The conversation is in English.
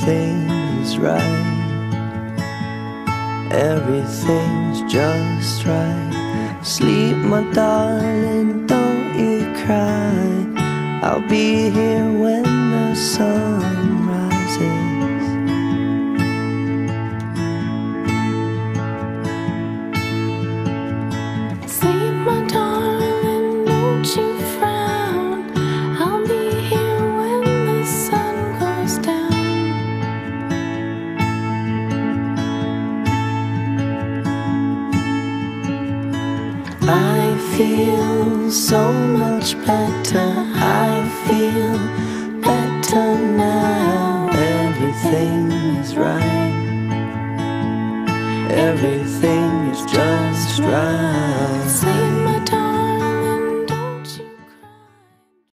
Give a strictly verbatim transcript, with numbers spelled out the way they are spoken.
everything's right. Everything's just right. Sleep, my darling, don't you cry. I'll be here when the sun rises. Sleep, my darling, don't you frown. I'll be here when the sun goes down. I feel so much better. I feel better now. Everything is right. Everything is just right.